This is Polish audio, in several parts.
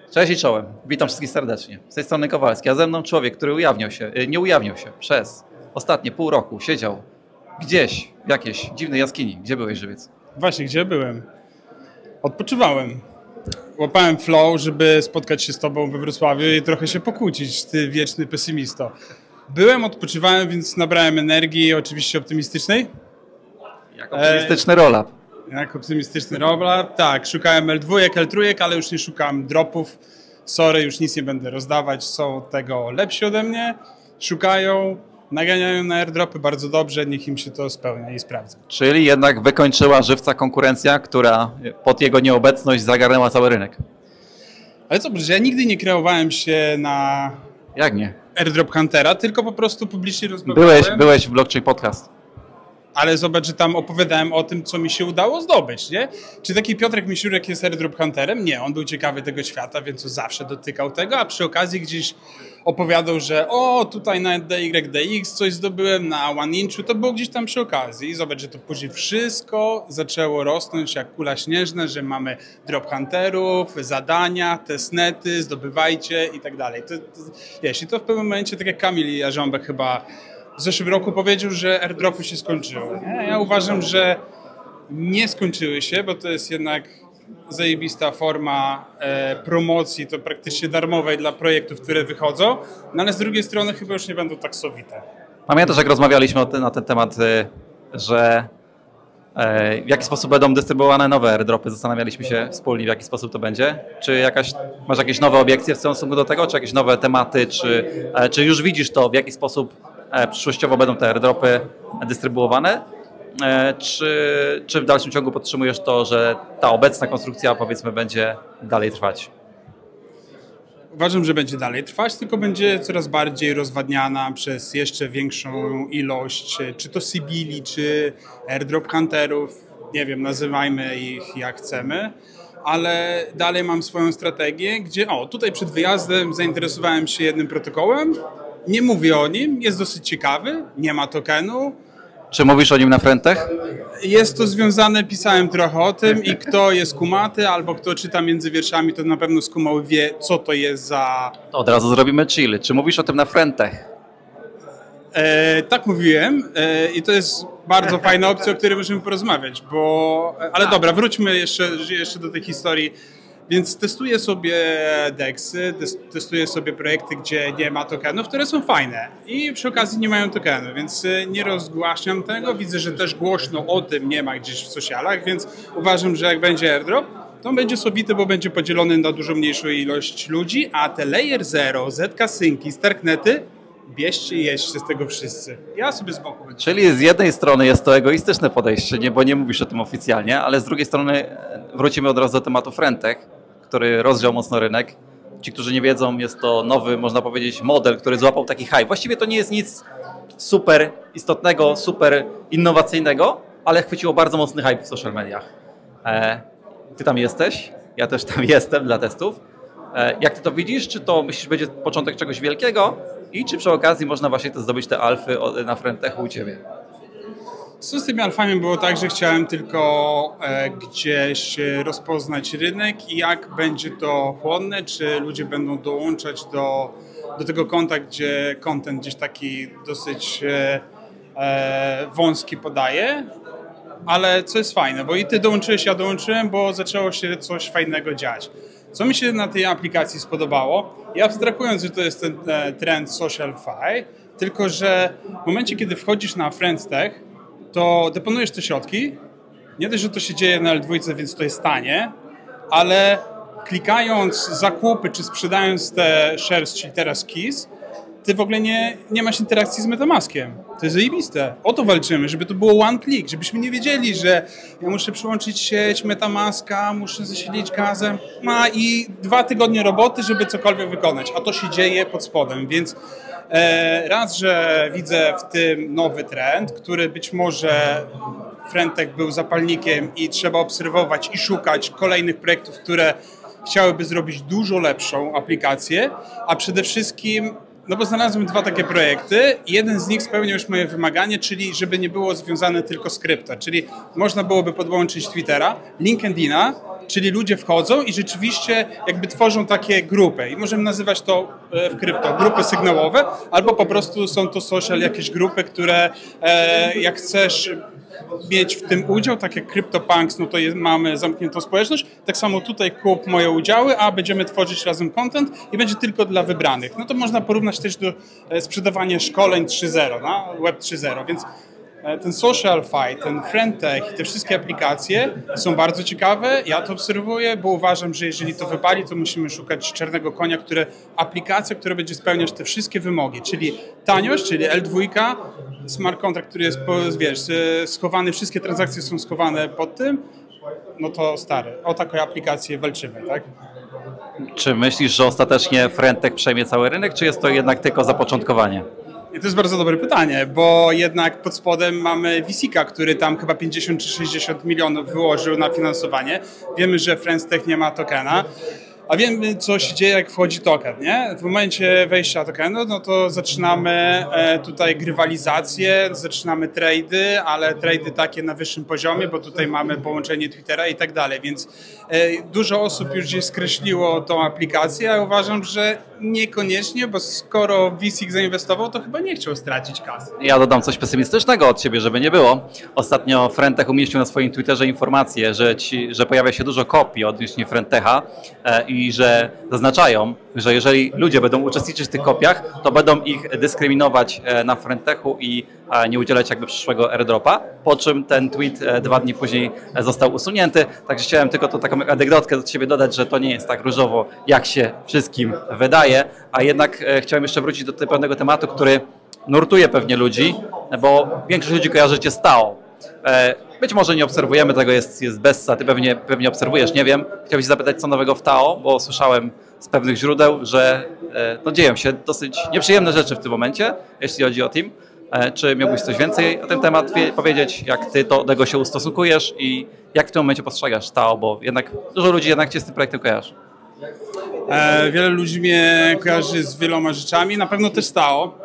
Cześć i czołem. Witam wszystkich serdecznie. Z tej strony Kowalski, a ze mną człowiek, który nie ujawnił się przez ostatnie pół roku. Siedział gdzieś w jakiejś dziwnej jaskini. Gdzie byłeś, Żywiec? Właśnie, gdzie byłem? Odpoczywałem. Łapałem flow, żeby spotkać się z tobą we Wrocławiu i trochę się pokłócić, ty wieczny pesymisto. Odpoczywałem, więc nabrałem energii, oczywiście optymistycznej. Jak optymistyczny roll-up. Jak optymistyczny roll-up, tak. Szukałem L2, L3, ale już nie szukam dropów. Sorry, już nic nie będę rozdawać, są tego lepsi ode mnie. Szukają, naganiają na airdropy bardzo dobrze, niech im się to spełnia i sprawdza. Czyli jednak wykończyła Żywca konkurencja, która pod jego nieobecność zagarnęła cały rynek. Ale co, że ja nigdy nie kreowałem się na Jak nie? airdrop huntera, tylko po prostu publicznie rozmawiałem. Byłeś w Blockchain Podcast. Ale zobacz, że tam opowiadałem o tym, co mi się udało zdobyć, nie? Czy taki Piotrek Misiurek jest airdrop hunterem? Nie, on był ciekawy tego świata, więc zawsze dotykał tego, a przy okazji gdzieś opowiadał, że tutaj na DYDX coś zdobyłem, na OneInchu, to było gdzieś tam przy okazji. I zobacz, że to później wszystko zaczęło rosnąć jak kula śnieżna, że mamy drop hunterów, zadania, testnety, zdobywajcie i tak dalej. Jeśli to w pewnym momencie, tak jak Kamil Jarząbek chyba w zeszłym roku powiedział, że airdropy się skończyły. Ja uważam, że nie skończyły się, bo to jest jednak zajebista forma promocji, to praktycznie darmowej dla projektów, które wychodzą, no ale z drugiej strony chyba już nie będą tak sowite. Pamiętasz, jak rozmawialiśmy na ten temat, że w jaki sposób będą dystrybuowane nowe airdropy? Zastanawialiśmy się wspólnie, w jaki sposób to będzie. Masz jakieś nowe obiekcje w stosunku do tego, czy jakieś nowe tematy, czy już widzisz to, w jaki sposób przyszłościowo będą te airdropy dystrybuowane? Czy w dalszym ciągu podtrzymujesz to, że ta obecna konstrukcja, powiedzmy, będzie dalej trwać? Uważam, że będzie dalej trwać, tylko będzie coraz bardziej rozwadniana przez jeszcze większą ilość, czy to Sibili, czy airdrop hunterów, nie wiem, nazywajmy ich jak chcemy, ale dalej mam swoją strategię, gdzie tutaj przed wyjazdem zainteresowałem się jednym protokołem, nie mówię o nim, jest dosyć ciekawy, nie ma tokenu. Czy mówisz o nim na frentach? Jest to związane, pisałem trochę o tym i kto jest kumaty albo kto czyta między wierszami, to na pewno skumał, wie, co to jest za... Od razu zrobimy chill. Czy mówisz o tym na frentach? Tak mówiłem i to jest bardzo fajna opcja, o której możemy porozmawiać, ale dobra, wróćmy jeszcze do tej historii. Więc testuję sobie DEXy, testuję sobie projekty, gdzie nie ma tokenów, które są fajne i przy okazji nie mają tokenu, więc nie rozgłaśniam tego. Widzę, że też głośno o tym nie ma gdzieś w socialach, więc uważam, że jak będzie airdrop, to on będzie sobity, bo będzie podzielony na dużo mniejszą ilość ludzi, a te Layer 0, ZK Synki, Starknety, bierzcie i jeźdźcie z tego wszyscy. Ja sobie z boku będę. Czyli z jednej strony jest to egoistyczne podejście, bo nie mówisz o tym oficjalnie, ale z drugiej strony wrócimy od razu do tematu Frentech, który rozgrzał mocno rynek. Ci, którzy nie wiedzą, jest to nowy, można powiedzieć, model, który złapał taki hype. Właściwie to nie jest nic super istotnego, super innowacyjnego, ale chwyciło bardzo mocny hype w social mediach. Ty tam jesteś, ja też tam jestem dla testów. Jak ty to widzisz? Czy to myślisz, będzie początek czegoś wielkiego? I czy przy okazji można właśnie zdobyć te alfy na Frentechu u ciebie? Z tymi alfami było tak, że chciałem tylko gdzieś rozpoznać rynek i jak będzie to chłonne, czy ludzie będą dołączać do tego konta, gdzie content gdzieś taki dosyć wąski podaje, ale co jest fajne, bo i ty dołączyłeś, ja dołączyłem, bo zaczęło się coś fajnego dziać. Co mi się na tej aplikacji spodobało, i abstrahując, że to jest ten trend SocialFi, tylko że w momencie, kiedy wchodzisz na FriendsTech, to deponujesz te środki, nie dość, że to się dzieje na L2, więc to jest tanie, ale klikając zakupy, czy sprzedając te shares, czyli teraz keys, ty w ogóle nie masz interakcji z MetaMaskiem. To jest zajebiste. O to walczymy, żeby to było one click, żebyśmy nie wiedzieli, że ja muszę przyłączyć sieć MetaMaska, muszę zasilić gazem, i 2 tygodnie roboty, żeby cokolwiek wykonać, a to się dzieje pod spodem, więc raz, że widzę w tym nowy trend, który być może Frentech był zapalnikiem i trzeba obserwować i szukać kolejnych projektów, które chciałyby zrobić dużo lepszą aplikację, a przede wszystkim, bo znalazłem 2 takie projekty i jeden z nich spełniał już moje wymaganie, czyli żeby nie było związane tylko z krypto, czyli można byłoby podłączyć Twittera, LinkedIna czyli ludzie wchodzą i rzeczywiście jakby tworzą takie grupy i możemy nazywać to w krypto grupy sygnałowe, albo po prostu są to social jakieś grupy, które jak chcesz mieć w tym udział, tak jak CryptoPunks, no to mamy zamkniętą społeczność, tak samo tutaj kup moje udziały, a będziemy tworzyć razem content i będzie tylko dla wybranych. No to można porównać też do sprzedawania szkoleń 3.0, Web 3.0, więc ten SocialFi, ten FriendTech i te wszystkie aplikacje są bardzo ciekawe. Ja to obserwuję, bo uważam, że jeżeli to wypali, to musimy szukać czarnego konia, aplikacja, która będzie spełniać te wszystkie wymogi, czyli taniość, czyli L2, smart contract, który jest, wiesz, schowany, wszystkie transakcje są schowane pod tym, no to stary, o taką aplikację walczymy, tak? Czy myślisz, że ostatecznie FriendTech przejmie cały rynek, czy jest to jednak tylko zapoczątkowanie? I to jest bardzo dobre pytanie, bo jednak pod spodem mamy VC-ka, który tam chyba 50 czy 60 milionów wyłożył na finansowanie. Wiemy, że FriendTech nie ma tokena, a wiemy, co się dzieje, jak wchodzi token, nie? W momencie wejścia tokenu, no to zaczynamy tutaj grywalizację, zaczynamy trady, ale trady takie na wyższym poziomie, bo tutaj mamy połączenie Twittera i tak dalej, więc dużo osób już gdzieś skreśliło tą aplikację, a uważam, że niekoniecznie, bo skoro VC zainwestował, to chyba nie chciał stracić kasy. Ja dodam coś pesymistycznego od siebie, żeby nie było. Ostatnio FriendTech umieścił na swoim Twitterze informację, że pojawia się dużo kopii odnośnie FriendTecha i że zaznaczają, że jeżeli ludzie będą uczestniczyć w tych kopiach, to będą ich dyskryminować na FriendTechu i nie udzielać jakby przyszłego airdropa, po czym ten tweet 2 dni później został usunięty. Także chciałem tylko tu taką anegdotkę do siebie dodać, że to nie jest tak różowo, jak się wszystkim wydaje, a jednak chciałem jeszcze wrócić do pewnego tematu, który nurtuje pewnie ludzi, bo większość ludzi kojarzy cię z TAO. Być może nie obserwujemy tego, jest Bessa, ty pewnie obserwujesz, nie wiem. Chciałbym się zapytać, co nowego w TAO, bo słyszałem z pewnych źródeł, że no, dzieją się dosyć nieprzyjemne rzeczy w tym momencie, jeśli chodzi o team. Czy miałbyś coś więcej o ten temat powiedzieć, jak ty do tego się ustosunkujesz i jak w tym momencie postrzegasz TAO, bo jednak dużo ludzi jednak cię z tym projektem kojarzy. Wiele ludzi mnie kojarzy z wieloma rzeczami, na pewno też TAO.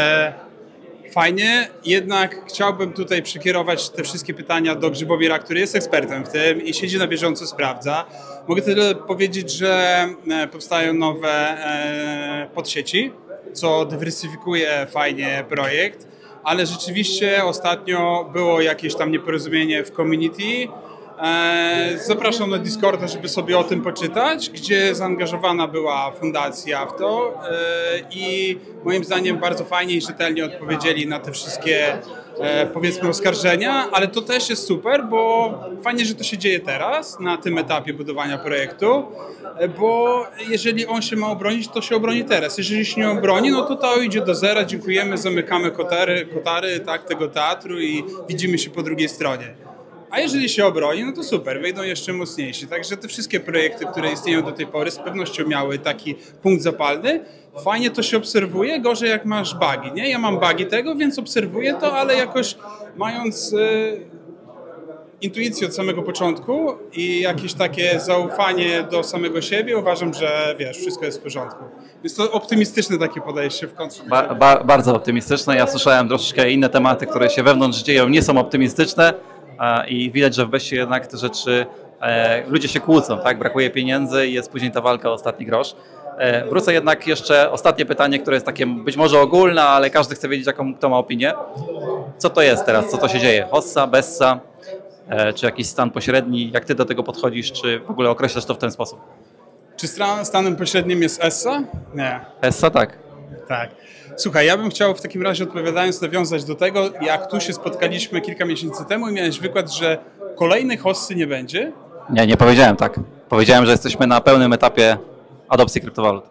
Fajnie, jednak chciałbym tutaj przekierować te wszystkie pytania do Grzybomira, który jest ekspertem w tym i siedzi na bieżąco, sprawdza. Mogę tyle powiedzieć, że powstają nowe podsieci, co dywersyfikuje fajnie projekt, ale rzeczywiście ostatnio było jakieś tam nieporozumienie w community. Zapraszam na Discorda, żeby sobie o tym poczytać, gdzie zaangażowana była fundacja w to i moim zdaniem bardzo fajnie i rzetelnie odpowiedzieli na te wszystkie powiedzmy oskarżenia, ale to też jest super, bo fajnie, że to się dzieje teraz, na tym etapie budowania projektu, bo jeżeli on się ma obronić, to się obroni teraz. Jeżeli się nie obroni, no to TAO idzie do zera, dziękujemy, zamykamy kotary tak, tego teatru i widzimy się po drugiej stronie. A jeżeli się obroni, no to super, wyjdą jeszcze mocniejsi. Także te wszystkie projekty, które istnieją do tej pory, z pewnością miały taki punkt zapalny. Fajnie to się obserwuje, gorzej jak masz bugi, nie? Ja mam bugi tego, więc obserwuję to, ale jakoś mając intuicję od samego początku i jakieś takie zaufanie do samego siebie, uważam, że wiesz, wszystko jest w porządku. Jest to optymistyczne takie podejście w kontrze. Bardzo optymistyczne. Ja słyszałem troszeczkę inne tematy, które się wewnątrz dzieją, nie są optymistyczne. I widać, że w Bessie jednak te rzeczy, ludzie się kłócą, tak? Brakuje pieniędzy i jest później ta walka o ostatni grosz. Wrócę jednak jeszcze, ostatnie pytanie, które jest takie być może ogólne, ale każdy chce wiedzieć, jaką kto ma opinię. Co to jest teraz? Co to się dzieje? Hossa, Bessa, czy jakiś stan pośredni? Jak ty do tego podchodzisz? Czy w ogóle określasz to w ten sposób? Czy stanem pośrednim jest ESSA? Nie. ESSA, tak. Tak. Słuchaj, ja bym chciał w takim razie odpowiadając nawiązać do tego, jak tu się spotkaliśmy kilka miesięcy temu i miałeś wykład, że kolejnej hossy nie będzie. Nie powiedziałem tak. Powiedziałem, że jesteśmy na pełnym etapie adopcji kryptowalut.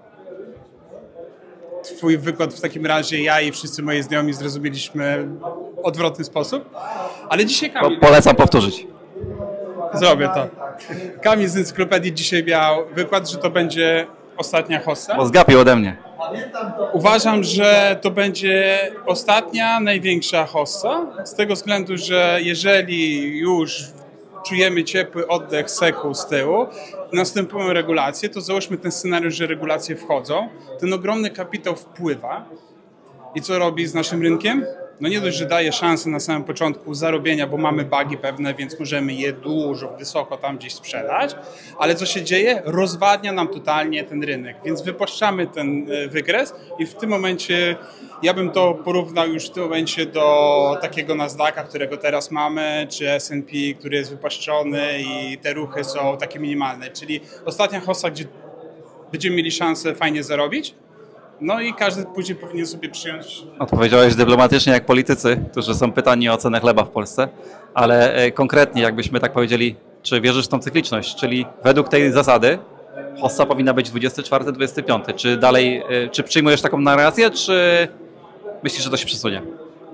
Twój wykład w takim razie ja i wszyscy moi znajomi zrozumieliśmy w odwrotny sposób, ale dzisiaj Kamil... Polecam powtórzyć. Zrobię to. Kamil z Encyklopedii dzisiaj miał wykład, że to będzie ostatnia hossa. Bo zgapił ode mnie. Uważam, że to będzie ostatnia, największa hossa, z tego względu, że jeżeli już czujemy ciepły oddech seku z tyłu, następują regulacje, to załóżmy ten scenariusz, że regulacje wchodzą, ten ogromny kapitał wpływa i co robi z naszym rynkiem? no nie dość, że daje szansę na samym początku zarobienia, bo mamy bugi pewne, więc możemy je dużo, wysoko tam gdzieś sprzedać, ale co się dzieje? Rozwadnia nam totalnie ten rynek, więc wypuszczamy ten wykres i w tym momencie ja bym to porównał już w tym momencie do takiego Nasdaqa, którego teraz mamy, czy S&P, który jest wypłaszczony i te ruchy są takie minimalne, czyli ostatnia hossa, gdzie będziemy mieli szansę fajnie zarobić, no i każdy później powinien sobie przyjąć. Odpowiedziałeś dyplomatycznie jak politycy, którzy są pytani o cenę chleba w Polsce, ale konkretnie jakbyśmy tak powiedzieli, czy wierzysz w tą cykliczność, czyli według tej zasady hossa powinna być 24-25, czy dalej, czy przyjmujesz taką narrację, czy myślisz, że to się przesunie?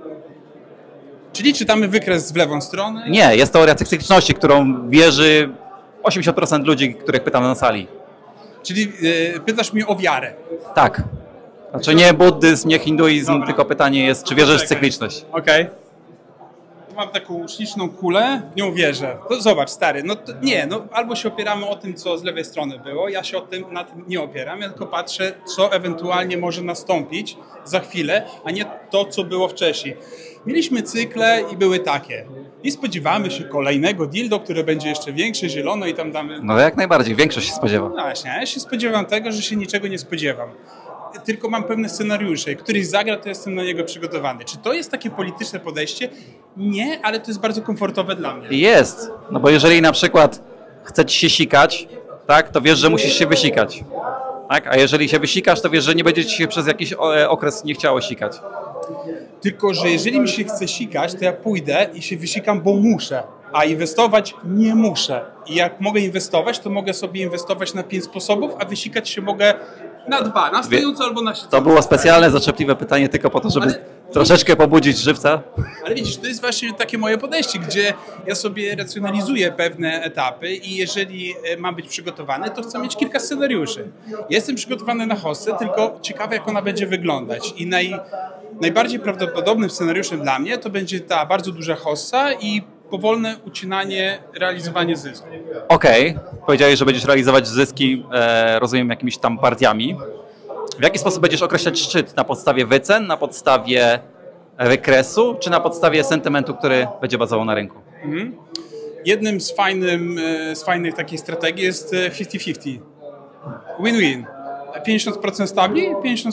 Czyli czytamy wykres w lewą stronę? Nie, jest teoria cykliczności, którą wierzy 80% ludzi, których pytam na sali. Czyli pytasz mnie o wiarę. Tak. Znaczy nie buddyzm, nie hinduizm, Dobra. tylko pytanie jest, czy wierzysz w cykliczność? Okej. Mam taką śliczną kulę, w nią wierzę. To zobacz, stary, no to, nie, no albo się opieramy o tym, co z lewej strony było, ja się na tym nie opieram, ja tylko patrzę, co ewentualnie może nastąpić za chwilę, a nie to, co było wcześniej. Mieliśmy cykle i były takie. I spodziewamy się kolejnego dildo, które będzie jeszcze większe, zielone i tam damy... No jak najbardziej, większość się spodziewa. No właśnie, ja się spodziewam tego, że się niczego nie spodziewam. Tylko mam pewne scenariusze. Jak któryś zagra, to jestem na niego przygotowany. Czy to jest takie polityczne podejście? Nie, ale to jest bardzo komfortowe dla mnie. Jest, no bo jeżeli na przykład chce ci się sikać, tak, to wiesz, że musisz się wysikać. Tak? A jeżeli się wysikasz, to wiesz, że nie będzie ci się przez jakiś okres nie chciało sikać. Tylko że jeżeli mi się chce sikać, to ja pójdę i się wysikam, bo muszę. A inwestować nie muszę. I jak mogę inwestować, to mogę sobie inwestować na 5 sposobów, a wysikać się mogę na 2, na stojąco albo na siedząco. To było specjalne, zaczepliwe pytanie tylko po to, żeby troszeczkę pobudzić żywca. Ale widzisz, to jest właśnie takie moje podejście, gdzie ja sobie racjonalizuję pewne etapy i jeżeli mam być przygotowany, to chcę mieć kilka scenariuszy. Jestem przygotowany na hossę, tylko ciekawe, jak ona będzie wyglądać. I najbardziej prawdopodobnym scenariuszem dla mnie to będzie ta bardzo duża hossa i powolne ucinanie, realizowanie zysku. Okej, powiedziałeś, że będziesz realizować zyski, rozumiem, jakimiś tam partiami. W jaki sposób będziesz określać szczyt? Na podstawie wycen, na podstawie wykresu, czy na podstawie sentymentu, który będzie bazował na rynku? Jednym z fajnych takich strategii jest 50-50. Win-win. 50% stabli,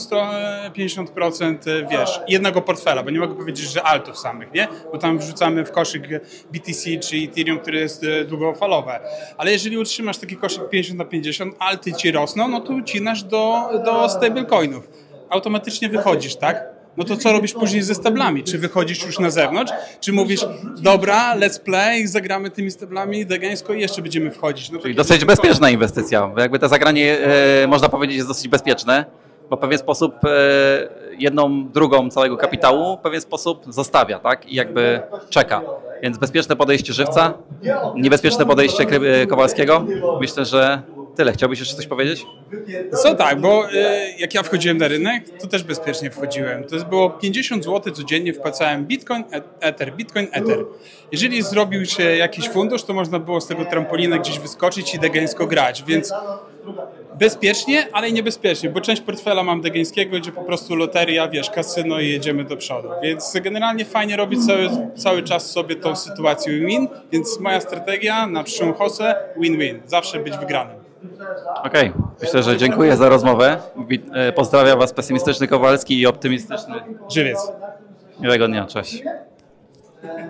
50% wiesz, jednego portfela, bo nie mogę powiedzieć, że altów samych, nie? Bo tam wrzucamy w koszyk BTC czy Ethereum, które jest długofalowe. Ale jeżeli utrzymasz taki koszyk 50/50, alty ci rosną, no to ucinasz do stablecoinów. Automatycznie wychodzisz, tak? No to co robisz później ze stablami? Czy wychodzisz już na zewnątrz? Czy mówisz, dobra, let's play, zagramy tymi stablami degańsko i jeszcze będziemy wchodzić? No Czyli dosyć bezpieczna inwestycja. Bo jakby to zagranie, można powiedzieć, jest dosyć bezpieczne, bo w pewien sposób jedną drugą całego kapitału w pewien sposób zostawia, tak? I jakby czeka. Więc bezpieczne podejście żywca, niebezpieczne podejście Kowalskiego. Myślę, że tyle. Chciałbyś jeszcze coś powiedzieć? Co tak, bo jak ja wchodziłem na rynek, to też bezpiecznie wchodziłem. To było 50 zł codziennie wpłacałem Bitcoin, Ether. Jeżeli zrobił się jakiś fundusz, to można było z tego trampolina gdzieś wyskoczyć i degeńsko grać, więc bezpiecznie, ale i niebezpiecznie, bo część portfela mam degeńskiego, gdzie po prostu loteria, wiesz, kasyno i jedziemy do przodu. Więc generalnie fajnie robić cały czas sobie tą sytuację win-win, więc moja strategia na przyszłą hossę win-win, zawsze być wygranym. Okej, myślę, że dziękuję za rozmowę. Pozdrawiam Was pesymistyczny Kowalski i optymistyczny Żywiec. Miłego dnia, cześć.